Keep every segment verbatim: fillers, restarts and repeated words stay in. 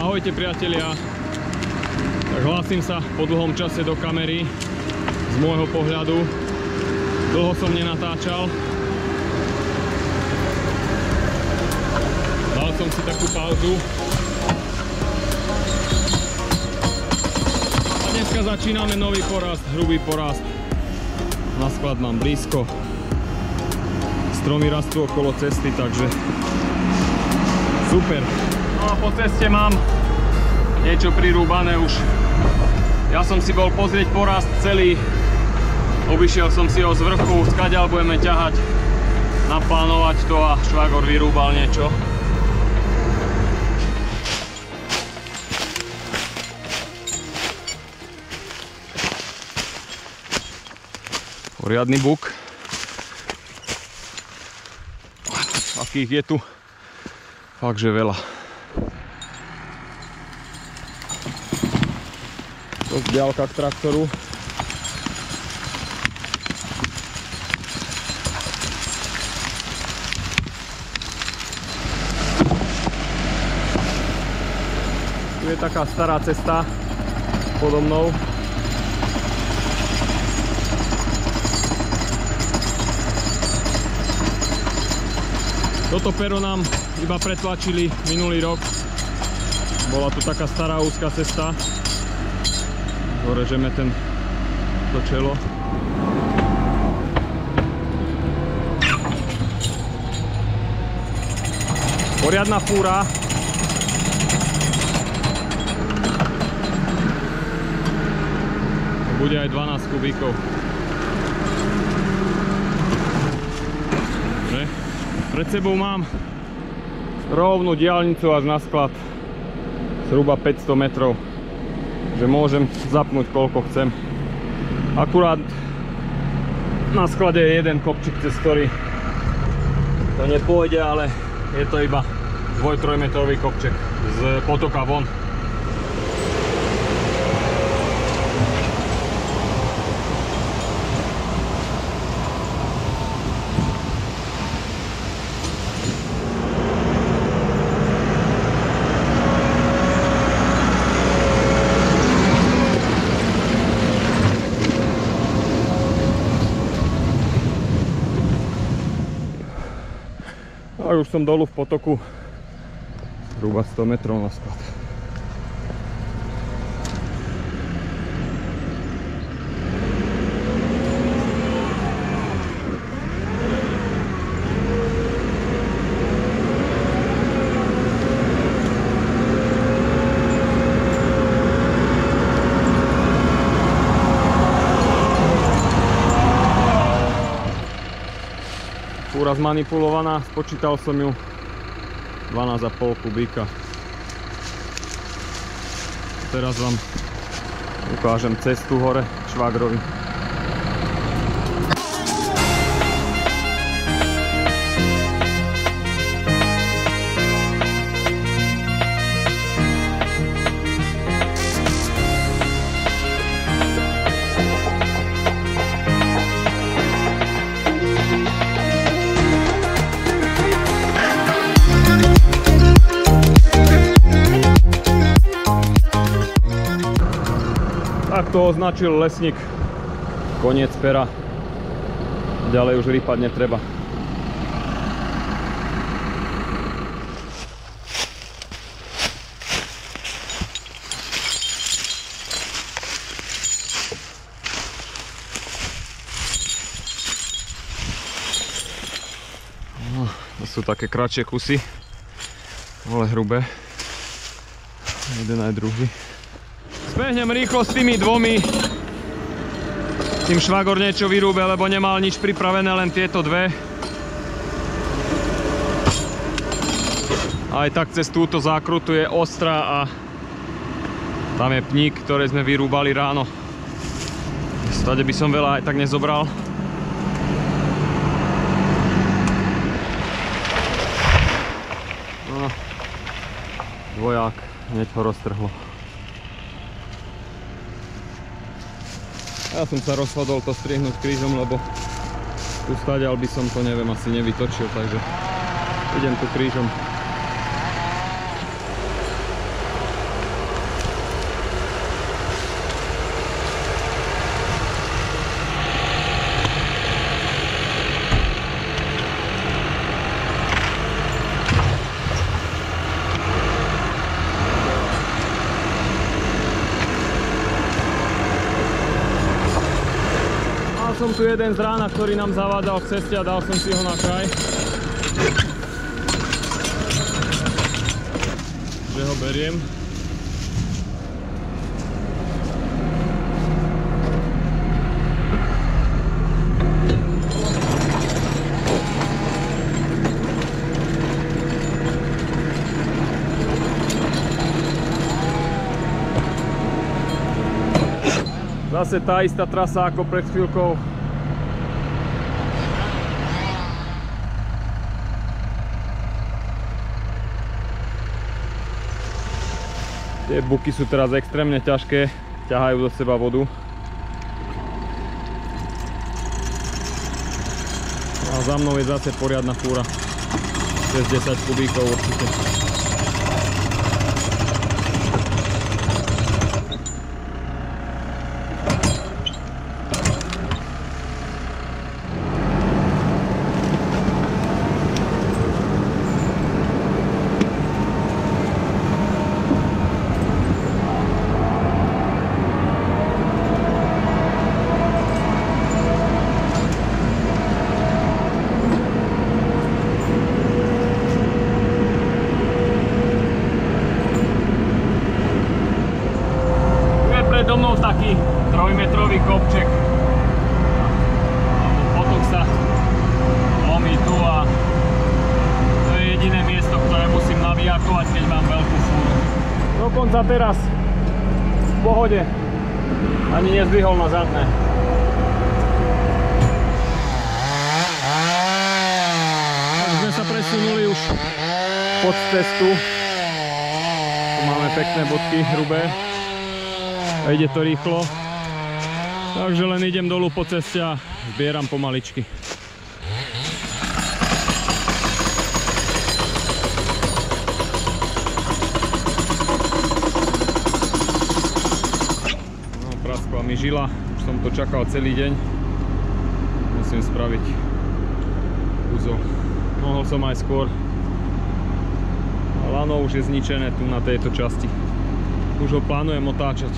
Ahojte priatelia, tak hlásim sa po dlhom čase do kamery. Z môjho pohľadu dlho som nenatáčal. Dal som si takú pauzu a dneska začíname nový porast, hrubý porast. Na sklad mám blízko, stromy rastú okolo cesty, takže super. No a po ceste mám niečo prirúbané už. Ja som si bol pozrieť porast celý, obišiel som si ho z vrchu, skadiaľ budeme ťahať, naplánovať to a švagor vyrúbal niečo. Poriadny buk. Akých je tu fakt, že veľa. Dosť ďalka k traktoru. Tu je taká stará cesta podo mnou. Toto pero nám iba pretlačili minulý rok. Bola tu taká stará úzka cesta. Dorežeme ten, to čelo. Poriadna fúra. Bude aj dvanásť kubíkov. Pred sebou mám rovnú diaľnicu až na sklad, zhruba päťsto metrov, že môžem zapnúť koľko chcem. Akurát na sklade je jeden kopčík, cez ktorý to nepôjde, ale je to iba dvoj tri metrový kopček z potoka von. A už som dolu v potoku, zhruba sto metrov na sklad. Fúra zmanipulovaná, spočítal som ju, dvanásť a pol kubíka. Teraz vám ukážem cestu hore švagrovi. Tak to označil lesník, koniec pera, ďalej už rýpať netreba. No, to sú také kratšie kusy, ale hrubé, jeden aj druhý. Zbehnem rýchlo s tými dvomi. Tým švagor niečo vyrúbe, lebo nemal nič pripravené, len tieto dve. Aj tak cez túto zákrutu je ostrá a tam je pník, ktoré sme vyrúbali ráno. Stade by som veľa aj tak nezobral. No, dvoják, hneď ho roztrhlo. Ja som sa rozhodol to strihnúť krížom, lebo tu stadiaľ by som to, neviem, asi nevytočil, takže idem tu krížom. som tu jeden z rána, ktorý nám zavádzal v ceste a dal som si ho na kraj. Že ho beriem. Zase tá istá trasa ako pred chvíľkou. Tie buky sú teraz extrémne ťažké, ťahajú do seba vodu. A za mnou je zase poriadna fúra. Cez desať kubíkov určite. Do mnou taký trojmetrový kopček. Potok sa lomí tu a to je jediné miesto, ktoré musím navijakovať, keď mám veľkú fúru. Dokonca teraz v pohode ani nezdvihol na zadné. Tak sme sa presunuli už pod cestu. Tu máme pekné bodky hrubé. A ide to rýchlo, takže len idem dolu po ceste a zbieram pomaličky. No, praskla mi žila, už som to čakal celý deň. Musím spraviť úzol. Mohol som aj skôr. A lano už je zničené tu na tejto časti. Už ho plánujem otáčať.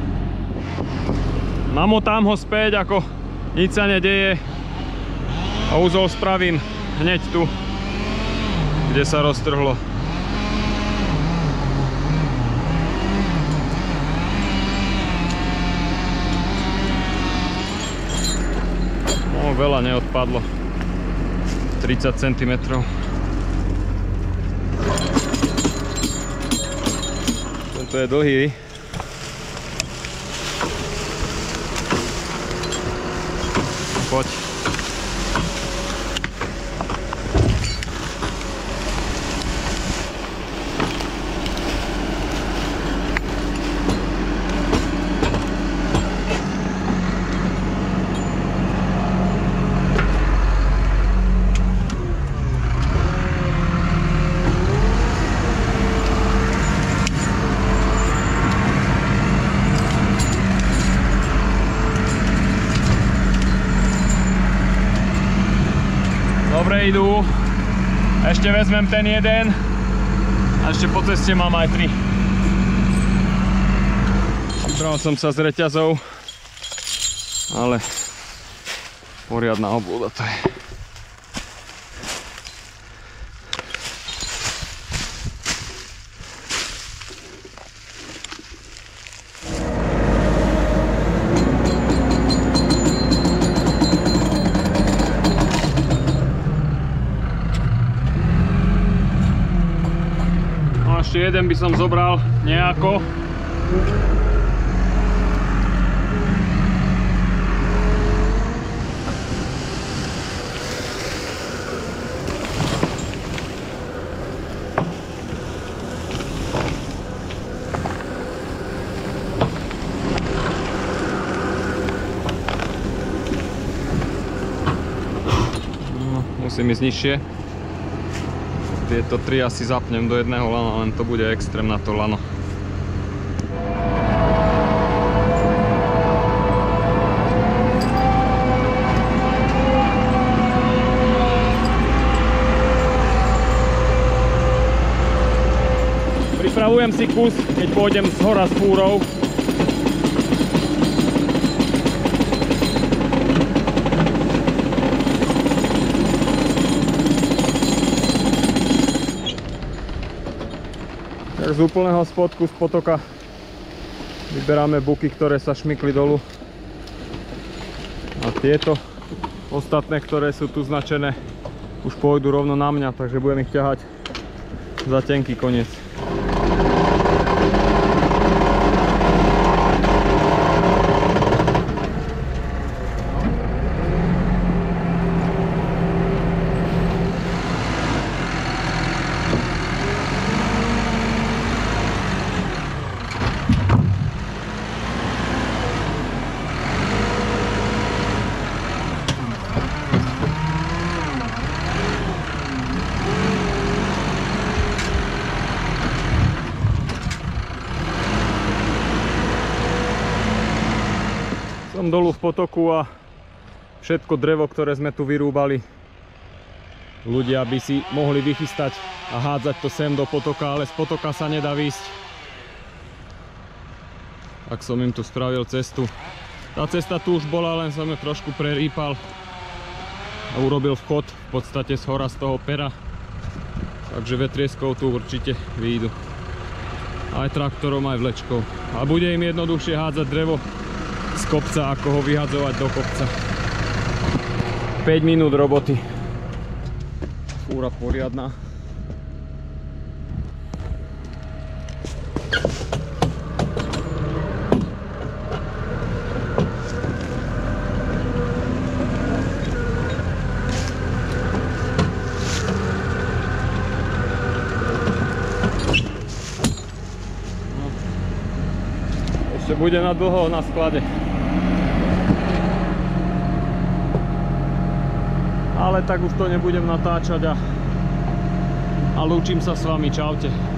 Namotám ho späť, ako nič sa nedeje. A úzol spravím hneď tu, kde sa roztrhlo. No, veľa neodpadlo. tridsať centimetrov. Tento je dlhý. Poď. Dobre idú. Ešte vezmem ten jeden. A ešte po ceste mám aj tri. Vybral som sa z reťazov. Ale poriadna obľuda to je. Ešte jeden by som zobral nejako. No, musím ísť nižšie. Tieto tri asi zapnem do jedného lana, len to bude extrém na to lano. Pripravujem si kus, keď pôjdem z hora s fúrou. z úplného spodku z potoka vyberáme buky, ktoré sa šmykli dolu. A tieto ostatné, ktoré sú tu značené, už pôjdu rovno na mňa, takže budem ich ťahať za tenký koniec. Som dolu v potoku a všetko drevo, ktoré sme tu vyrúbali, ľudia by si mohli vychystať a hádzať to sem do potoka, ale z potoka sa nedá výjsť. Tak som im tu spravil cestu. Tá cesta tu už bola, len som ju trošku prerýpal a urobil vchod v podstate z hora z toho pera. Takže vetrieskov tu určite vyjdu. Aj traktorom, aj vlečkou. A bude im jednoduchšie hádzať drevo z kopca, ako ho vyhadzovať do kopca. päť minút roboty. Fúra poriadna. No. Ešte bude na dlho na sklade. Ale tak už to nebudem natáčať a, a lúčim sa s vami. Čaute.